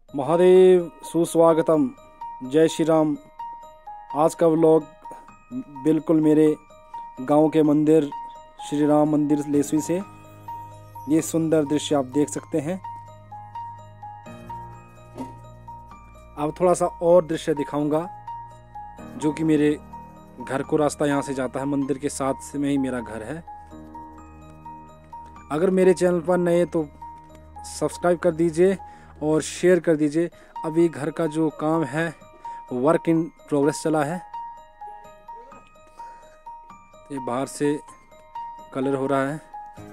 महादेव सुस्वागतम। जय श्री राम। आज का व्लॉग बिल्कुल मेरे गांव के मंदिर श्री राम मंदिर लेसवी से। ये सुंदर दृश्य आप देख सकते हैं। अब थोड़ा सा और दृश्य दिखाऊंगा जो कि मेरे घर को रास्ता यहाँ से जाता है। मंदिर के साथ में ही मेरा घर है। अगर मेरे चैनल पर नए तो सब्सक्राइब कर दीजिए और शेयर कर दीजिए। अभी घर का जो काम है वर्क इन प्रोग्रेस चला है। ये बाहर से कलर हो रहा है।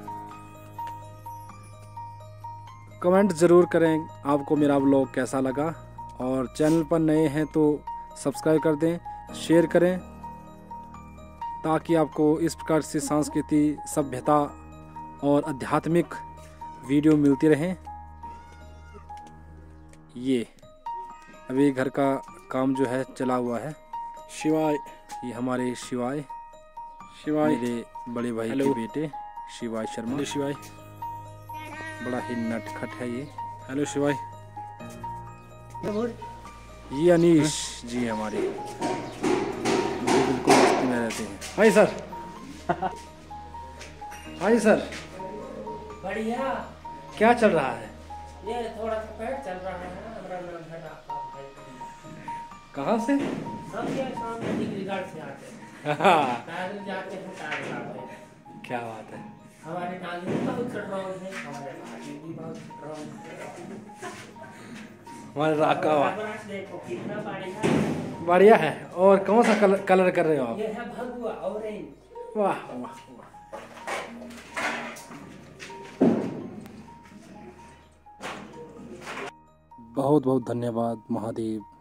कमेंट ज़रूर करें आपको मेरा व्लॉग कैसा लगा, और चैनल पर नए हैं तो सब्सक्राइब कर दें, शेयर करें, ताकि आपको इस प्रकार से सांस्कृतिक सभ्यता और आध्यात्मिक वीडियो मिलती रहें। ये अभी घर का काम जो है चला हुआ है। शिवाय, ये हमारे शिवाय मेरे बड़े भाई के बेटे शिवाय शर्मा। शिवाय बड़ा ही नटखट है ये। हेलो शिवाय। ये अनीश जी हमारे बिल्कुल मस्ती में रहते हैं। Hi sir. Hi sir. बढ़िया। क्या चल रहा है? ये थोड़ा सा पेट चल रहा है। हमारा नाम है डॉक्टर भाई। कहाँ से? सब ये सामने डिग्रीगढ़ से आते हैं। पैदल जाते हैं, पैदल आते हैं। क्या बात है। हमारे नाली बहुत स्ट्रॉन्ग है, हमारे नाली भी बहुत स्ट्रॉन्ग है। हमारे राका देखो कितना बढ़िया बढ़िया है। और कौन सा कलर कर रहे हो आप? ये है भगवा ऑरेंज। वाह वाह वाह। बहुत बहुत धन्यवाद महादेव।